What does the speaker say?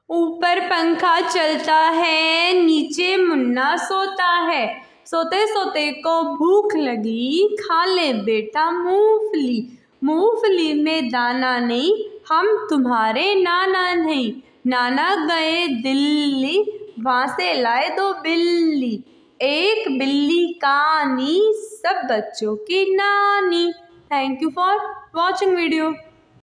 ऊपर पंखा चलता है, नीचे मुन्ना सोता है। सोते सोते को भूख लगी, खा ले बेटा मूंगफली। मूंगफली में दाना नहीं, हम तुम्हारे नाना नहीं। नाना गए दिल्ली, वहाँ से लाए 2 बिल्ली। एक बिल्ली कानी, सब बच्चों की नानी। Thank you for watching video.